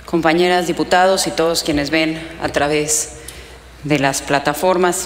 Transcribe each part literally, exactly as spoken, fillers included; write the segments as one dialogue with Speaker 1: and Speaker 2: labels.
Speaker 1: compañeras diputados y todos quienes ven a través de las plataformas.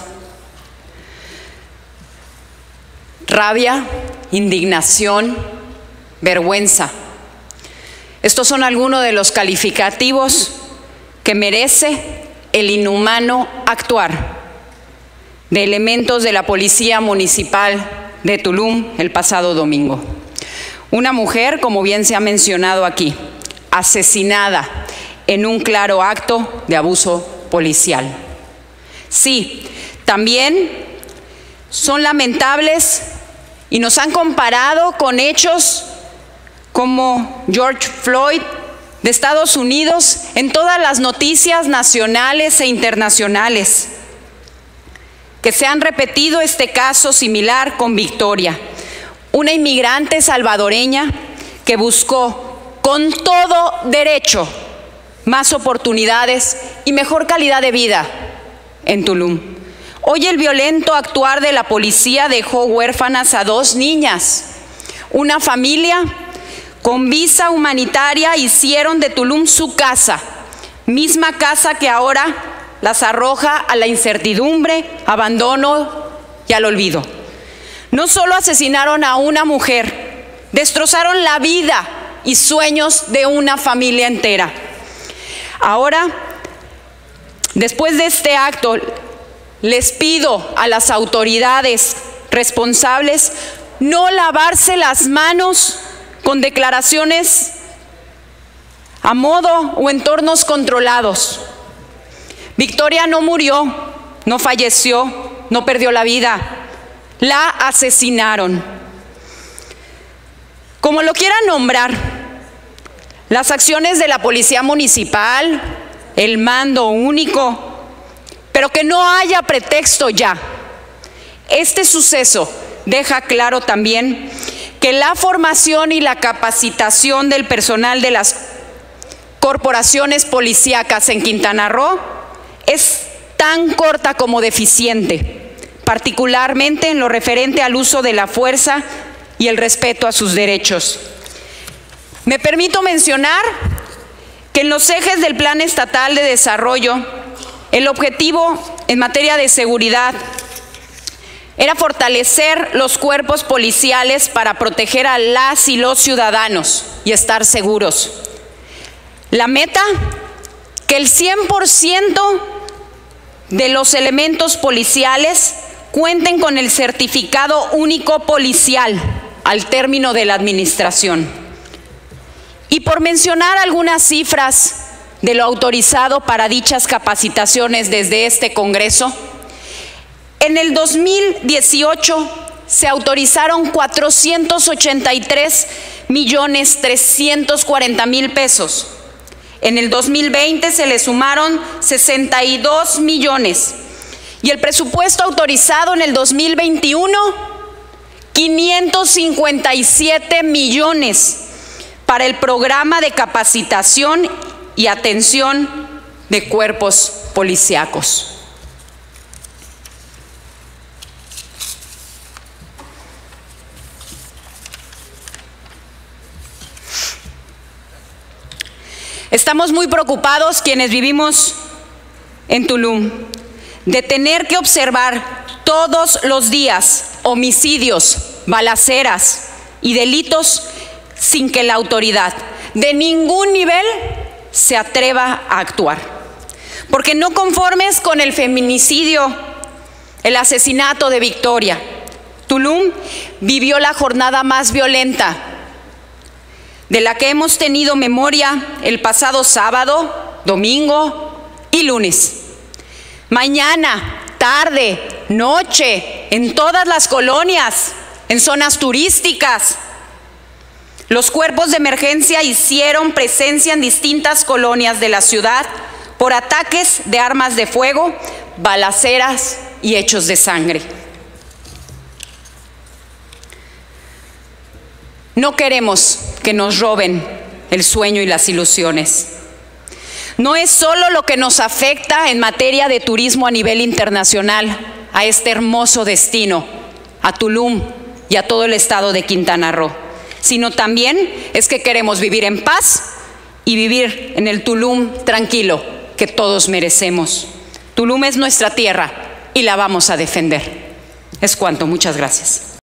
Speaker 1: Rabia, indignación, vergüenza. Estos son algunos de los calificativos que merece el inhumano actuar de elementos de la Policía Municipal de Tulum el pasado domingo. Una mujer, como bien se ha mencionado aquí, asesinada en un claro acto de abuso policial. Sí, también son lamentables y nos han comparado con hechos como George Floyd de Estados Unidos en todas las noticias nacionales e internacionales, que se han repetido este caso similar con Victoria, una inmigrante salvadoreña que buscó con todo derecho más oportunidades y mejor calidad de vida en Tulum. Hoy el violento actuar de la policía dejó huérfanas a dos niñas. Una familia con visa humanitaria hicieron de Tulum su casa, misma casa que ahora las arroja a la incertidumbre, abandono y al olvido. No solo asesinaron a una mujer, destrozaron la vida y sueños de una familia entera. Ahora, después de este acto, les pido a las autoridades responsables no lavarse las manos con declaraciones a modo o entornos controlados. Victoria no murió, no falleció, no perdió la vida, la asesinaron. Como lo quieran nombrar, las acciones de la Policía Municipal, el mando único, pero que no haya pretexto ya. Este suceso deja claro también que la formación y la capacitación del personal de las corporaciones policíacas en Quintana Roo es tan corta como deficiente, particularmente en lo referente al uso de la fuerza y el respeto a sus derechos. Me permito mencionar que en los ejes del Plan Estatal de Desarrollo, el objetivo en materia de seguridad era fortalecer los cuerpos policiales para proteger a las y los ciudadanos y estar seguros. La meta, que el cien por ciento de los elementos policiales cuenten con el certificado único policial al término de la administración. Y por mencionar algunas cifras de lo autorizado para dichas capacitaciones desde este Congreso, en el dos mil dieciocho se autorizaron cuatrocientos ochenta y tres millones trescientos cuarenta mil pesos. En el dos mil veinte se le sumaron sesenta y dos millones. Y el presupuesto autorizado en el dos mil veintiuno, quinientos cincuenta y siete millones para el programa de capacitación y atención de cuerpos policíacos. Estamos muy preocupados quienes vivimos en Tulum de tener que observar todos los días homicidios, balaceras y delitos sin que la autoridad de ningún nivel se atreva a actuar. Porque no conformes con el feminicidio, el asesinato de Victoria, Tulum vivió la jornada más violenta de la que hemos tenido memoria el pasado sábado, domingo y lunes. Mañana, tarde, noche, en todas las colonias, en zonas turísticas, los cuerpos de emergencia hicieron presencia en distintas colonias de la ciudad por ataques de armas de fuego, balaceras y hechos de sangre. No queremos que nos roben el sueño y las ilusiones. No es solo lo que nos afecta en materia de turismo a nivel internacional a este hermoso destino, a Tulum y a todo el estado de Quintana Roo, sino también es que queremos vivir en paz y vivir en el Tulum tranquilo que todos merecemos. Tulum es nuestra tierra y la vamos a defender. Es cuanto. Muchas gracias.